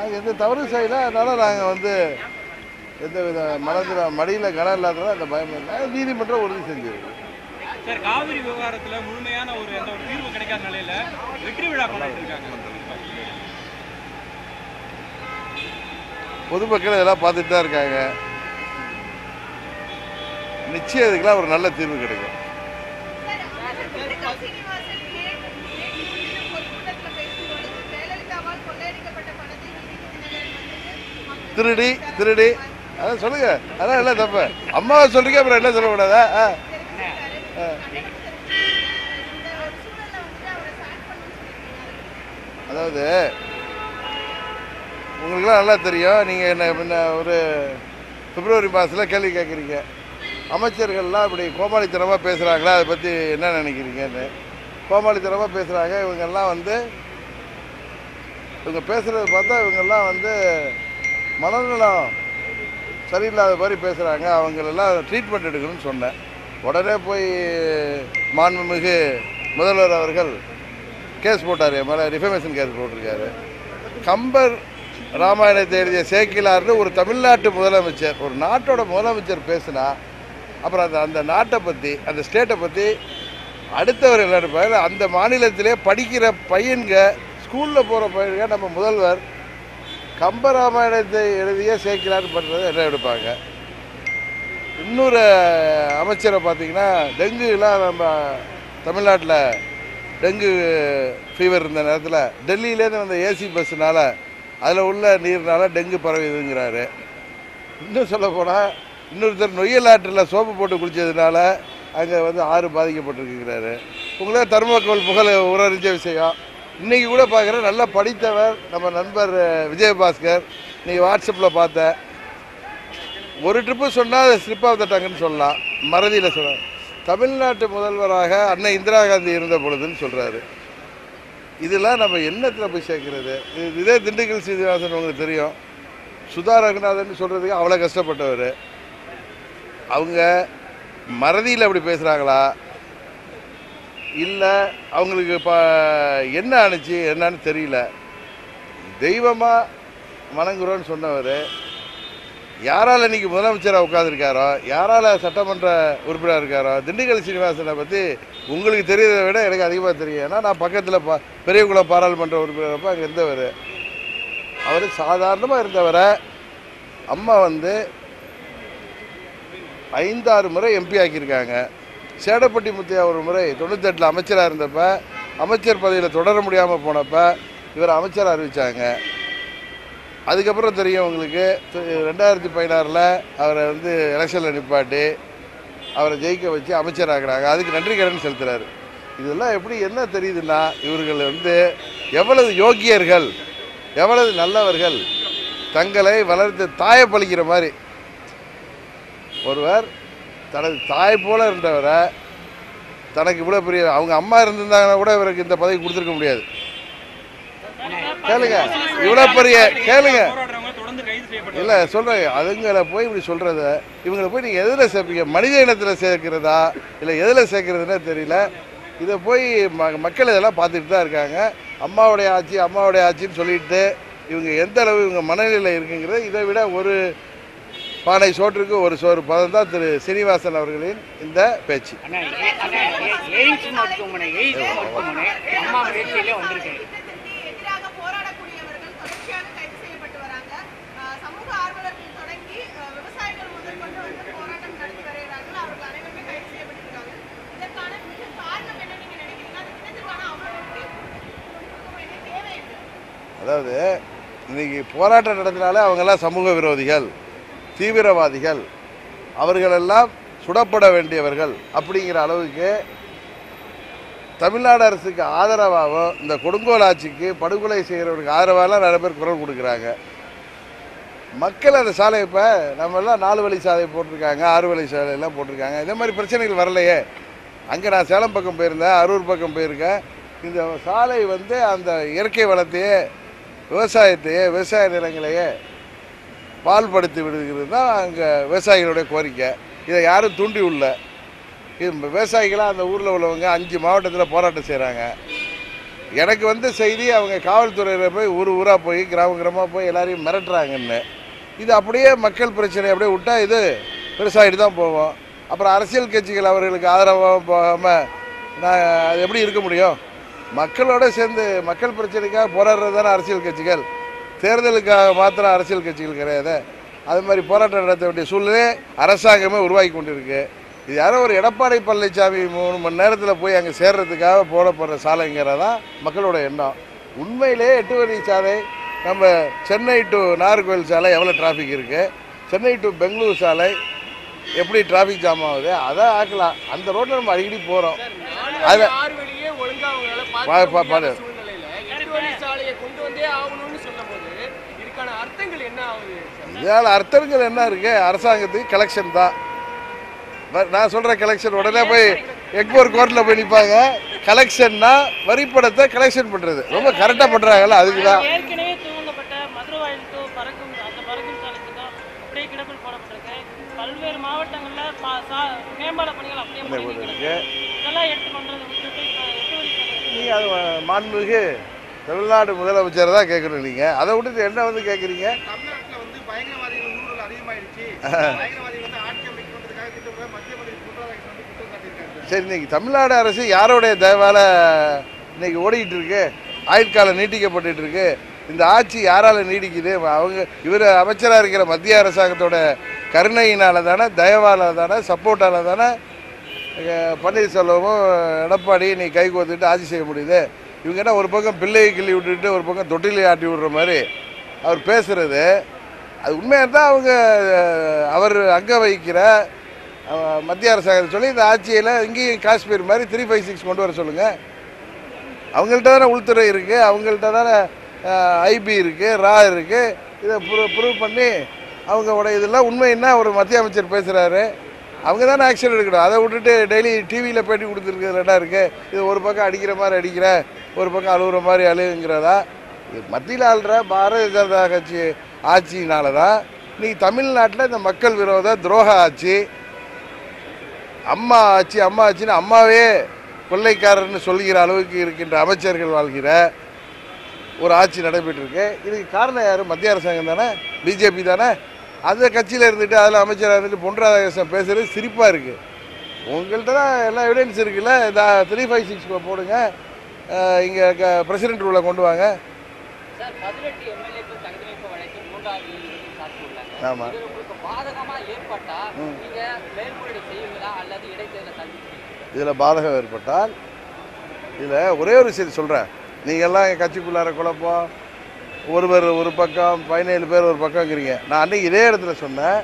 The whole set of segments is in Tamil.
நாங்கள் எந்த தவறும் செய்யல. அதனால் நாங்கள் வந்து எந்த வித மனதில் மடியில் கனம் இல்லாதனால அந்த பயம் இல்லை. நீதிமன்றம் உறுதி செஞ்சிருக்கு. சார், காவிரி விவகாரத்தில் முழுமையான எந்த ஒரு தீர்வு கிடைக்காத நிலையில் வெற்றி விழா கொண்டாடிருக்காங்க. பொதுமக்கள் இதெல்லாம் பார்த்துட்டு தான் இருக்காங்க. நிச்சயம் இதுக்கெல்லாம் ஒரு நல்ல தீர்வு கிடைக்கும். திருடி திருடி அதான் சொல்லுங்க. அதான் இல்லை தப்பு. அம்மாவை சொல்றீங்க, அப்புறம் என்ன சொல்லக்கூடாதா? அதாவது உங்களுக்குலாம் நல்லா தெரியும். நீங்கள் என்ன முன்ன ஒரு பிப்ரவரி மாதத்தில் கேள்வி கேட்குறீங்க, அமைச்சர்கள்லாம் இப்படி கோமாளித்தனமாக பேசுகிறாங்களா, அதை பற்றி என்ன நினைக்கிறீங்கன்னு. கோமாளித்தனமாக பேசுகிறாங்க இவங்கெல்லாம் வந்து. இவங்க பேசுகிறத பார்த்தா இவங்கெல்லாம் வந்து மனநலம் சரியில்லாத மாதிரி பேசுகிறாங்க. அவங்களெல்லாம் ட்ரீட்மெண்ட் எடுக்கணும்னு சொன்னேன். உடனே போய் மாண்புமிகு முதல்வர் அவர்கள் கேஸ் போட்டார், என் மேலே டிஃபமேஷன் கேஸ் போட்டிருக்காரு. கம்பர் ராமாயணத்தை எழுதிய சேக்கிலார்னு ஒரு தமிழ்நாட்டு முதலமைச்சர், ஒரு நாட்டோட முதலமைச்சர் பேசுனா அப்புறம் அந்த நாட்டை பற்றி, அந்த ஸ்டேட்டை பற்றி அடுத்தவர் என்ன எடுப்பாங்க? அந்த மாநிலத்திலே படிக்கிற பையன்க, ஸ்கூலில் போகிற பையன்க நம்ம முதல்வர் கம்பராமாயணத்தை எழுதிய சேக்கிலார் பண்ணுறது என்ன எடுப்பாங்க? இன்னொரு அமைச்சரை பார்த்திங்கன்னா, டெங்குலாம் நம்ம தமிழ்நாட்டில் டெங்கு ஃபீவர் இருந்த நேரத்தில் டெல்லியிலேருந்து வந்த ஏசி பஸ்ஸுனால் அதில் உள்ள நீர்னால டெங்கு பரவிதுங்கிறாரு. இன்னும் சொல்ல போனால் இன்னொருத்தர் நொய்யல் ஆற்றில் சோப்பு போட்டு குளித்ததுனால அங்கே வந்து ஆறு பாதிக்கப்பட்டிருக்குங்கிறாரு. உங்களே தர்மக்கோல் புகழ் உரறிஞ்ச விஷயம். இன்றைக்கி கூட பார்க்குறேன், நல்லா படித்தவர் நம்ம நண்பர் விஜயபாஸ்கர், இன்றைக்கி வாட்ஸ்அப்பில் பார்த்தேன், ஒரு ட்ரிப்பு சொன்னால் அதை ஸ்லிப் ஆஃப் த டங்குன்னு சொல்லலாம், மறதியில் சொல்கிறார். தமிழ்நாட்டு முதல்வராக அன்னை இந்திரா காந்தி இருந்த பொழுதுன்னு சொல்கிறாரு. இதெல்லாம் நம்ம என்னத்தில் போய் சேர்க்கிறது? இதே திண்டுக்கல் சீனிவாசன் உங்களுக்கு தெரியும், சுதா ரகுநாதன் சொல்கிறதுக்கு அவ்வளோ கஷ்டப்பட்டவர். அவங்க மறதியில் அப்படி பேசுகிறாங்களா, இல்லை அவங்களுக்கு என்ன ஆணுச்சு என்னன்னு தெரியல. தெய்வமாக வணங்குறோன்னு சொன்னவர் யாரால் இன்றைக்கி முதலமைச்சராக உட்காந்துருக்காரோ, யாரால் சட்டமன்ற உறுப்பினராக இருக்காரோ, திண்டுக்கல் சீனிவாசனை பற்றி உங்களுக்கு தெரியறதை விட எனக்கு அதிகமாக தெரியும். ஏன்னா நான் பக்கத்தில் பெரியகுளம் பாராளுமன்ற உறுப்பினரப்போ அங்கே இருந்தவர். அவர் சாதாரணமாக இருந்தவரை அம்மா வந்து 5-6 முறை எம்பி ஆக்கியிருக்காங்க. சேடப்பட்டி முத்தையா ஒரு முறை 98 அமைச்சராக இருந்தப்போ அமைச்சர் பதவியில் தொடர முடியாமல் போனப்போ இவர் அமைச்சராக அறிவித்தாங்க. அதுக்கப்புறம் தெரியும் உங்களுக்கு, 2016 அவரை வந்து எலெக்ஷனில் நிப்பாட்டி அவரை ஜெயிக்க வச்சு அமைச்சராகிறாங்க. அதுக்கு நன்றி கடன் செலுத்துகிறாரு. இதெல்லாம் எப்படி என்ன தெரியுதுன்னா, இவர்கள் வந்து எவ்வளவு யோக்கியர்கள், எவ்வளவு நல்லவர்கள், தங்களை வளர்த்து தாயை பழிக்கிற மாதிரி. ஒருவர் தனது தாய் போல இருந்தவரை தனக்கு இவ்வளோ பெரிய, அவங்க அம்மா இருந்திருந்தாங்கன்னா கூட இவருக்கு இந்த பதவி கொடுத்துருக்க முடியாது. கேளுங்க, இவ்வளோ பெரிய கேளுங்க, இல்லை சொல்கிறேன், அதுங்களை போய் இப்படி சொல்கிறத இவங்களை போய் நீங்கள் எதில் சேர்ப்பீங்க? மனித இனத்தில் சேர்க்கிறதா இல்லை எதில் சேர்க்கிறதுனே தெரியல. இதை போய் மக்கள் இதெல்லாம் பார்த்துட்டு தான் இருக்காங்க. அம்மாவுடைய ஆட்சி அம்மாவுடைய ஆட்சின்னு சொல்லிட்டு இவங்க எந்த அளவு இவங்க மனநிலையில் இருக்குங்கிறது, இதை விட ஒரு பானை சோற்றுக்கு ஒரு சோறு பதம் தான் திரு சீனிவாசன் அவர்களின் இந்த பேச்சு. அதாவது இன்னைக்கு போராட்டம் நடத்தினாலே அவங்கெல்லாம் சமூக விரோதிகள், தீவிரவாதிகள், அவர்களெல்லாம் சுடப்பட வேண்டியவர்கள் அப்படிங்கிற அளவுக்கு தமிழ்நாடு அரசுக்கு ஆதரவாகவும் இந்த கொடுங்கோல் ஆட்சிக்கு படுகொலை செய்கிறவருக்கு ஆதரவாலாம் நிறைய பேர் குரல் கொடுக்குறாங்க. மக்கள் அந்த சாலை இப்போ நம்மெல்லாம் 4 வழி சாலை போட்டிருக்காங்க, 6 வழி சாலையெல்லாம் போட்டிருக்காங்க. இதே மாதிரி பிரச்சனைகள் வரலையே. அங்கே நான் சேலம் பக்கம் போயிருந்தேன், அரூர் பக்கம் போயிருக்கேன். இந்த சாலை வந்து அந்த இயற்கை வளத்தையே, விவசாயத்தையே, விவசாய நிலங்களையே பால்படுத்தி விடுகிறது தான் அங்கே விவசாயிகளுடைய கோரிக்கை. இதை யாரும் தூண்டி உள்ள இது விவசாயிகளாக அந்த ஊரில் உள்ளவங்க 5 மாவட்டத்தில் போராட்டம் செய்கிறாங்க. எனக்கு வந்த செய்தி அவங்க காவல்துறையில் போய் ஊராக போய் கிராமமாக போய் எல்லாரையும் மிரட்டுறாங்கன்னு. இது அப்படியே மக்கள் பிரச்சனை அப்படியே விட்டால் இது பெருசாகிட்டு தான் போவோம். அப்புறம் அரசியல் கட்சிகள் அவர்களுக்கு ஆதரவாக போகாமல் நான் அது எப்படி இருக்க முடியும்? மக்களோடு சேர்ந்து மக்கள் பிரச்சனைக்காக போராடுறது தானே அரசியல் கட்சிகள். தேர்தலுக்காக மாத்திரம் அரசியல் கட்சிகள் கிடையாது. அது மாதிரி போராட்டம் நடத்த வேண்டிய சூழ்நிலை அரசாங்கமே உருவாக்கி கொண்டிருக்கு. இது யாரோ ஒரு எடப்பாடி பழனிசாமி 3 மணி நேரத்தில் போய் அங்கே சேர்றதுக்காக போடப்படுற சாலைங்கிறதான் மக்களோட எண்ணம். உண்மையிலே 8 வழி சாலை நம்ம சென்னை டு நாகர்கோவில் சாலை எவ்வளோ டிராஃபிக் இருக்குது, சென்னை டு பெங்களூர் சாலை எப்படி டிராஃபிக் ஜாம் ஆகுது, அதை ஆக்கலாம். அந்த ரோட்டில் நம்ம அடிக்கடி போகிறோம். அதை இதனால் அர்த்தங்கள் என்ன இருக்குது? அரசாங்கத்துக்கு கலெக்ஷன் தான். நான் சொல்கிற கலெக்ஷன் உடனே போய் எக்மோர் கோர்ட்டில் போய் நிற்பாங்க. கலெக்ஷன்னா வரிப்படத்தை கலெக்ஷன் பண்ணுறது ரொம்ப கரெக்டாக பண்ணுறாங்கல்ல, அதுக்கு தான். பல்வேறு மாவட்டங்களில் மேம்பால பணிகள் அப்படியே நீங்கள் அது மாண்புமிகு தமிழ்நாடு முதலமைச்சர் தான் கேட்கணும். நீங்கள் அதை விட்டுட்டு என்ன வந்து கேட்குறீங்க? தமிழ்நாட்டில் வந்து பயங்கரவாதிகள் ஊடுருவல் அதிகமாயிடுச்சு, பயங்கரவாதிகள் வந்து ஆட்சி அமைக்கணுன்றதுக்காக திட்டமிட மத்திய மந்திரி குற்றம் சாட்டியிருக்காங்க. சரி, இன்னைக்கு தமிழ்நாடு அரசு யாரோடைய தயவால் இன்னைக்கு ஓடிக்கிட்டு இருக்கு? ஆயுட்காலம் நீட்டிக்கப்பட்டு இருக்கு. இந்த ஆட்சி யாரால் நீடிக்குது? அவங்க இவர் அமைச்சராக இருக்கிற மத்திய அரசாங்கத்தோட கருணையினால தானே, தயவால் தானே, சப்போர்ட்டால் தானே பன்னீர்செல்வமும் எடப்பாடி நீ கை கோத்துட்டு ஆட்சி செய்ய முடியுது. இவங்க என்ன ஒரு பக்கம் பிள்ளையை கிள்ளி விட்டுட்டு ஒரு பக்கம் தொட்டிலை ஆட்டி விடுற மாதிரி அவர் பேசுகிறது அது உண்மையாக தான். அவங்க அவர் அங்கே வைக்கிற மத்திய அரசாங்கத்தை சொல்லி இந்த ஆட்சியில் இங்கேயும் காஷ்மீர் மாதிரி 356 கொண்டு வர சொல்லுங்கள். அவங்கள்ட்ட தானே உள்துறை இருக்குது, அவங்கள்ட்ட தானே ஐபி இருக்குது, ரா இருக்குது. இதை ப்ரூவ் பண்ணி அவங்களோட இதெல்லாம் உண்மைன்னா ஒரு மத்திய அமைச்சர் பேசுகிறாரு, அவங்க தானே ஆக்ஷன் எடுக்கணும். அதை விட்டுட்டு டெய்லி டிவியில் பேட்டி கொடுத்துருக்கிறது என்ன இருக்குது? இது ஒரு பக்கம் அடிக்கிற மாதிரி அடிக்கிற, ஒரு பக்கம் அழுகுற மாதிரி அழுகுங்கிறதா? இது மத்தியில் ஆள்ற பாரதிய ஜனதா கட்சி ஆட்சினால தான் இன்றைக்கி தமிழ்நாட்டில் இந்த மக்கள் விரோத துரோக ஆட்சி, அம்மா ஆட்சி அம்மா ஆட்சின்னு அம்மாவே கொள்ளைக்காரர்னு சொல்கிற அளவுக்கு இருக்கின்ற அமைச்சர்கள் வாழ்கிற ஒரு ஆட்சி நடைபெற்றிருக்கு. இதுக்கு காரணம் யார்? மத்திய அரசாங்கம் தானே, பிஜேபி தானே. அந்த கட்சியில் இருந்துட்டு அதில் அமைச்சராக இருந்துட்டு பொன் ராதாகிருஷ்ணன் பேசுகிறது சிரிப்பாக இருக்குது. உங்கள்கிட்ட தான் எல்லா எவிடன்ஸ் இருக்குல்ல. இந்த 356 போடுங்க, இங்கே பிரசிடென்ட் ரூலை கொண்டு வாங்க. ஆமாம், இதில் பாதகம் ஏற்பட்டால் இதில் ஒரே ஒரு விஷயத்தை சொல்கிறேன். நீங்கள்லாம் எங்கள் கட்சிக்குள்ளார குழப்பம், ஒருவர் ஒரு பக்கம் 17 பேர் ஒரு பக்கங்கிறீங்க. நான் அன்றைக்கி இதே இடத்துல சொன்னேன்,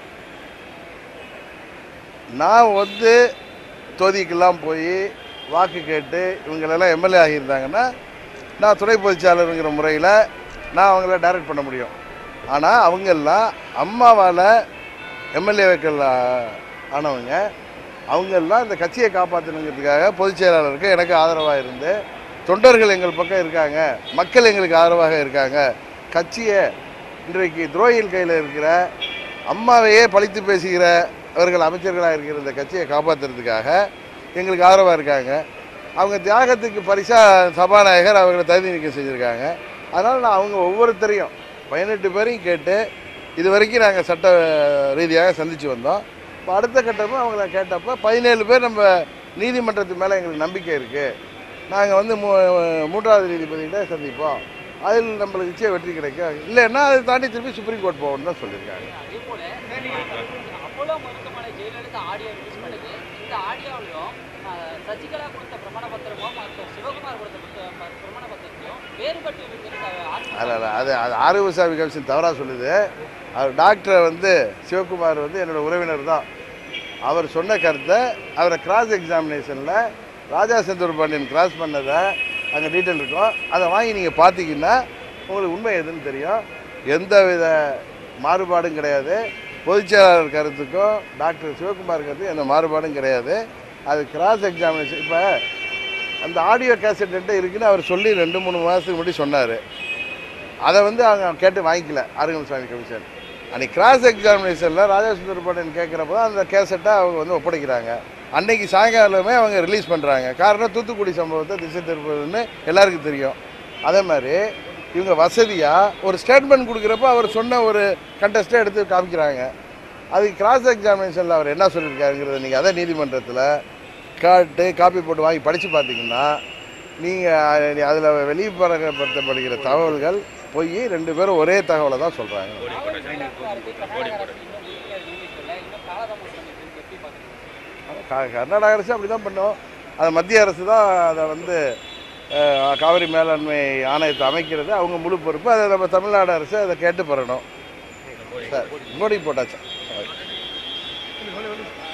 நான் வந்து தொகுதிக்கெல்லாம் போய் வாக்கு கேட்டு இவங்களெல்லாம் எம்எல்ஏ ஆகியிருந்தாங்கன்னா நான் துணை பொதுச்சாளருங்கிற முறையில் நான் அவங்கள டைரக்ட் பண்ண முடியும். ஆனால் அவங்கெல்லாம் அம்மாவால் எம்எல்ஏக்கள் ஆனவங்க, அவங்கெல்லாம் இந்த கட்சியை காப்பாற்றணுங்கிறதுக்காக பொதுச் செயலாளருக்கு எனக்கு ஆதரவாக இருந்து, தொண்டர்கள் எங்கள் பக்கம் இருக்காங்க, மக்கள் எங்களுக்கு ஆதரவாக இருக்காங்க. கட்சியை இன்றைக்கு துரோகிகள் கையில் இருக்கிற அம்மாவையே பழித்து பேசுகிற அவர்கள் அமைச்சர்களாக இருக்கிற இந்த கட்சியை காப்பாற்றுறதுக்காக எங்களுக்கு ஆதரவாக இருக்காங்க. அவங்க தியாகத்துக்கு பரிசாக சபாநாயகர் அவங்களை தகுதி நீக்கம் செஞ்சுருக்காங்க. அதனால் நான் அவங்க ஒவ்வொருத்தரையும் 18 பேரையும் கேட்டு இது வரைக்கும் நாங்கள் சட்ட ரீதியாக சந்தித்து வந்தோம். இப்போ அடுத்த கட்டமாக அவங்கள கேட்டப்போ 17 பேர் நம்ம நீதிமன்றத்து மேலே எங்களுக்கு நம்பிக்கை இருக்குது, நாங்கள் வந்து 3வது நீதிபதிகிட்ட சந்திப்போம், அதில் நம்மளுக்கு நிச்சயம் வெற்றி கிடைக்கும், இல்லைன்னா அதை தாண்டி திருப்பி சுப்ரீம் கோர்ட் போகணும்னு தான் சொல்லியிருக்காங்க. அது ஆறுசாமி கமிஷன் தவறாக சொல்லுது. அவர் டாக்டரை வந்து சிவகுமார் வந்து என்னோடய உறவினர் தான். அவர் சொன்ன கருத்தை அவரை கிராஸ் எக்ஸாமினேஷனில் ராஜா செந்தூர் பாண்டியன் கிராஸ் பண்ணதை அங்கே டீட்டெயில் இருக்கும், அதை வாங்கி நீங்கள் பார்த்தீங்கன்னா உங்களுக்கு உண்மை எதுன்னு தெரியும். எந்த வித மாறுபாடும் கிடையாது. பொதுச்செயலாளர் கருத்துக்கும் டாக்டர் சிவகுமார் கருத்துக்கும் எந்த மாறுபாடும் கிடையாது. அது கிராஸ் எக்ஸாமினேஷன். இப்போ அந்த ஆடியோ கேசட் இருக்குன்னு அவர் சொல்லி 2-3 மாதத்துக்கு முன்னாடி சொன்னார். அதை வந்து அவங்க கேட்டு வாங்கிக்கல ஆறுமுகசாமி கமிஷன். அன்றைக்கி கிராஸ் எக்ஸாமினேஷனில் ராஜா சுந்தர் பாண்டியன் கேட்குறப்போ அந்த கேசட்டை அவங்க வந்து ஒப்படைக்கிறாங்க. அன்னைக்கு சாயங்காலமே அவங்க ரிலீஸ் பண்ணுறாங்க. காரணம் தூத்துக்குடி சம்பவத்தை திசை திருப்பதுன்னு எல்லாருக்கும் தெரியும். அதே மாதிரி இவங்க வசதியாக ஒரு ஸ்டேட்மெண்ட் கொடுக்குறப்ப அவர் சொன்ன ஒரு கண்டெஸ்ட்டை எடுத்து காமிக்கிறாங்க. அதுக்கு கிராஸ் எக்ஸாமினேஷனில் அவர் என்ன சொல்லியிருக்காருங்கிறத நீங்கள் அதே நீதிமன்றத்தில் காப்பி போட்டு வாங்கி படித்து பார்த்தீங்கன்னா நீங்கள் அதில் வெளிப்படுத்தப்படுகிற தகவல்கள் போய் 2 பேரும் ஒரே தகவலை தான் சொல்கிறாங்க. கர்நாடக அரசு அப்படி தான் பண்ணோம். அது மத்திய அரசு தான் அதை வந்து காவிரி மேலாண்மை ஆணையத்தை அமைக்கிறது அவங்க முழு பொறுப்பு. அதை நம்ம தமிழ்நாடு அரசு அதை கேட்டு பெறணும். சார் மோடி போட்டாச்சா?